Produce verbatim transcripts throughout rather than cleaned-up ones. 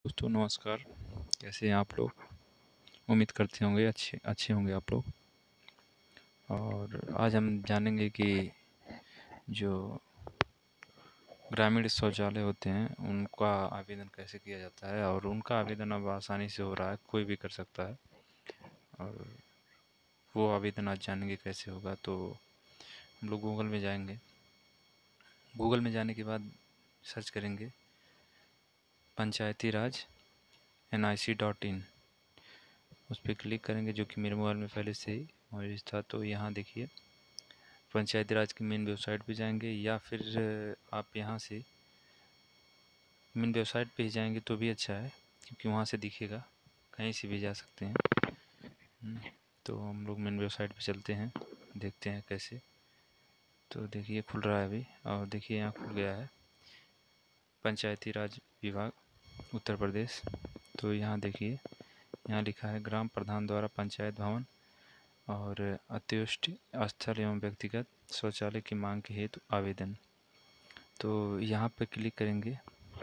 दोस्तों नमस्कार। कैसे हैं आप लोग? उम्मीद करते होंगे अच्छे अच्छे होंगे आप लोग। और आज हम जानेंगे कि जो ग्रामीण शौचालय होते हैं उनका आवेदन कैसे किया जाता है, और उनका आवेदन अब आसानी से हो रहा है, कोई भी कर सकता है। और वो आवेदन आज जानेंगे कैसे होगा। तो हम लोग गूगल में जाएंगे। गूगल में जाने के बाद सर्च करेंगे पंचायती राज N I C dot in. उस पर क्लिक करेंगे, जो कि मेरे मोबाइल में पहले से ही मौजूद था। तो यहाँ देखिए पंचायती राज की मेन वेबसाइट पे जाएंगे, या फिर आप यहाँ से मेन वेबसाइट पे ही जाएंगे तो भी अच्छा है, क्योंकि वहाँ से दिखेगा, कहीं से भी जा सकते हैं। हम्म, तो हम लोग मेन वेबसाइट पे चलते हैं, देखते हैं कैसे। तो देखिए खुल रहा है अभी, और देखिए यहाँ खुल गया है पंचायती राज विभाग उत्तर प्रदेश। तो यहाँ देखिए, यहाँ लिखा है ग्राम प्रधान द्वारा पंचायत भवन और अत्युष्ट स्थल एवं व्यक्तिगत शौचालय की मांग के हेतु आवेदन। तो यहाँ पे क्लिक करेंगे।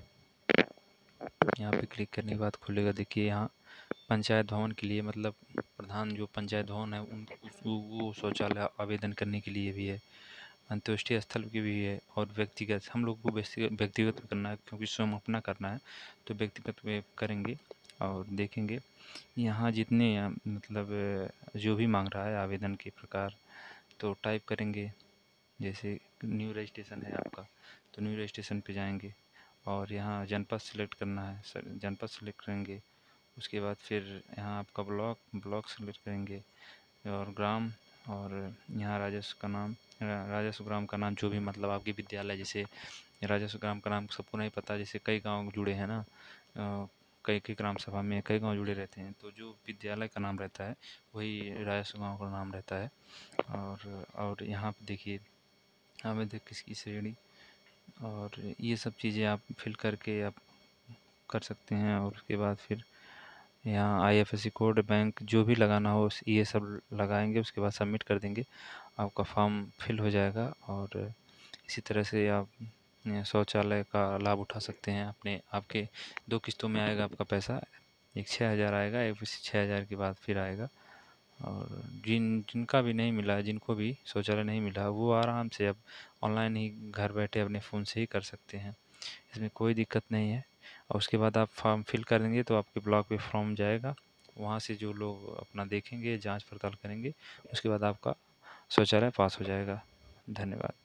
यहाँ पे क्लिक करने के बाद खुलेगा। देखिए यहाँ पंचायत भवन के लिए, मतलब प्रधान जो पंचायत भवन है उन उस- वो शौचालय आवेदन करने के लिए भी है, अंत्येष्टि स्थल की भी है, और व्यक्तिगत हम लोग को व्यक्तिगत व्यक्तिगत करना है, क्योंकि स्वयं अपना करना है। तो व्यक्तिगत में करेंगे और देखेंगे यहाँ जितने अ, मतलब अ, जो भी मांग रहा है आवेदन के प्रकार, तो टाइप करेंगे। जैसे न्यू रजिस्ट्रेशन है आपका, तो न्यू रजिस्ट्रेशन पे जाएंगे, और यहाँ जनपद सेलेक्ट करना है, सर जनपद सेलेक्ट करेंगे। उसके बाद फिर यहाँ आपका ब्लॉक ब्लॉक सेलेक्ट करेंगे, और ग्राम, और यहाँ राजस्व का नाम, रा- राजस्व ग्राम का नाम, जो भी मतलब आपकी विद्यालय, जैसे राजस्व ग्राम का नाम सबको नहीं पता, जैसे कई गांव जुड़े हैं ना, अ, कई कई ग्राम सभा में कई गांव जुड़े रहते हैं, तो जो विद्यालय का नाम रहता है वही राजस्व गांव का नाम रहता है। और और यहाँ पे देखिए आवेदक किसकी श्रेणी, और ये सब चीज़ें आप फिल करके आप कर सकते हैं। और उसके बाद फिर यहाँ I F S C code, bank जो भी लगाना हो ये सब लगाएंगे। उसके बाद सबमिट कर देंगे, आपका फॉर्म फिल हो जाएगा। और इसी तरह से आप अ, शौचालय का लाभ उठा सकते हैं। अपने आपके दो किस्तों में आएगा आपका पैसा, एक छः हज़ार आएगा, एक छः हज़ार के बाद फिर आएगा। और जिन जिनका भी नहीं मिला है, जिनको भी शौचालय नहीं मिला, वो आराम से अब ऑनलाइन ही घर बैठे अपने फ़ोन से ही कर सकते हैं, इसमें कोई दिक्कत नहीं है। और उसके बाद आप फॉर्म फिल कर देंगे तो आपके ब्लॉक पे फॉर्म जाएगा, वहाँ से जो लोग अपना देखेंगे, जांच पड़ताल करेंगे, उसके बाद आपका शौचालय पास हो जाएगा। धन्यवाद।